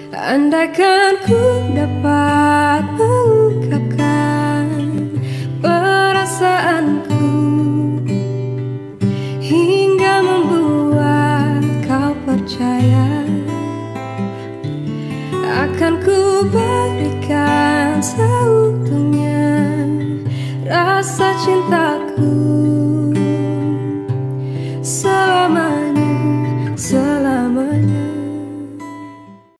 Andaikan ku dapat mengungkapkan perasaanku hingga membuat kau percaya, akan ku berikan seutuhnya rasa cintaku